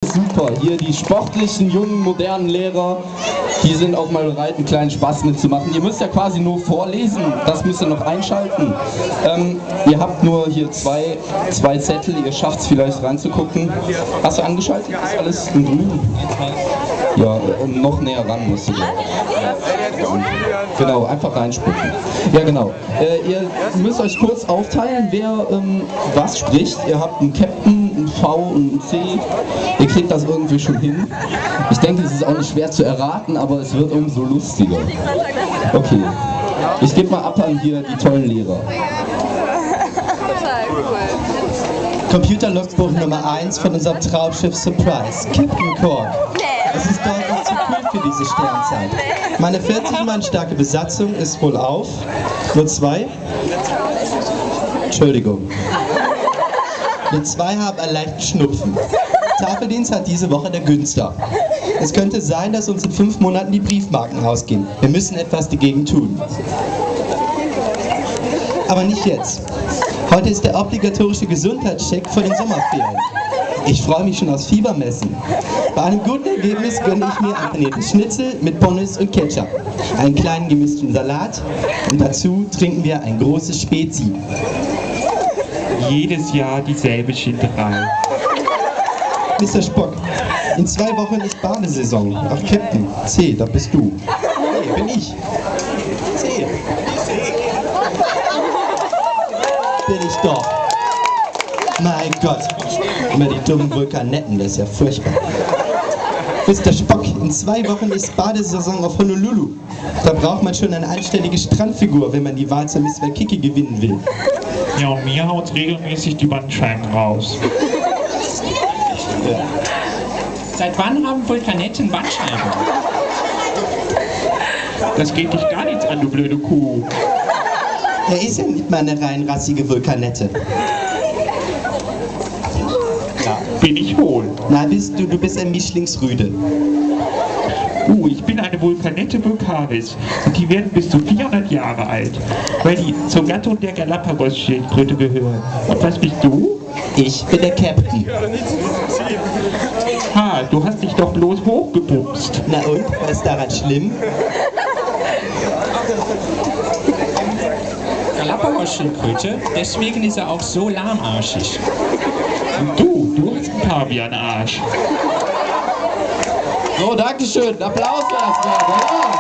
ist super. Hier die sportlichen, jungen, modernen Lehrer, die sind auch mal bereit, einen kleinen Spaß mitzumachen. Ihr müsst ja quasi nur vorlesen, das müsst ihr noch einschalten. Ihr habt nur hier zwei Zettel, ihr schafft es vielleicht reinzugucken. Hast du angeschaltet? Ist alles in grün? Ja, und noch näher ran musst du. Genau, einfach reinspucken. Ja, genau. Ihr müsst euch kurz aufteilen, wer was spricht. Ihr habt einen Captain, einen V und einen C. Ihr kriegt das irgendwie schon hin. Ich denke, es ist auch nicht schwer zu erraten, aber es wird umso lustiger. Okay. Ich gebe mal ab an hier die tollen Lehrer. Computer-Logbuch Nummer 1 von unserem Traumschiff Surprise, Captain Kork. Es ist deutlich zu kühl für diese Sternzeit. Meine 40 Mann starke Besatzung ist wohl auf. Nur 2? Entschuldigung. Wir 2 haben einen leichten Schnupfen. Tafeldienst hat diese Woche der Günster. Es könnte sein, dass uns in 5 Monaten die Briefmarken ausgehen. Wir müssen etwas dagegen tun. Aber nicht jetzt. Heute ist der obligatorische Gesundheitscheck vor den Sommerferien. Ich freue mich schon aufs Fiebermessen. Bei einem guten Ergebnis gönne ich mir ein paniertes Schnitzel mit Pommes und Ketchup, einen kleinen gemischten Salat und dazu trinken wir ein großes Spezi. Jedes Jahr dieselbe Schinderei. Mr. Spock, in 2 Wochen ist Badesaison. Ach, Captain, C, da bist du. Nee, bin ich. C. Bin ich doch. Mein Gott. Immer die dummen Vulkanetten, das ist ja furchtbar. Mr. Spock, in 2 Wochen ist Badesaison auf Honolulu. Da braucht man schon eine anständige Strandfigur, wenn man die Wahl zur Miss Waikiki gewinnen will. Ja, und mir haut regelmäßig die Bandscheiben raus. Seit wann haben Vulkanetten Bandscheiben? Das geht dich gar nichts an, du blöde Kuh. Er ist ja nicht mal eine rein rassige Vulkanette. Bin ich wohl. Na, du bist ein Mischlingsrüde. Ich bin eine Vulkanette vulcanis und die werden bis zu 400 Jahre alt, weil die zur Gattung der Galapagos-Schildkröte gehören. Und was bist du? Ich bin der Captain. Ha, du hast dich doch bloß hochgepupst. Na und, was ist daran schlimm? Galapagos-Schildkröte, deswegen ist er auch so lahmarschig. Und du hast einen Pavian-Arsch. So, Dankeschön. Applaus erstmal. Ja.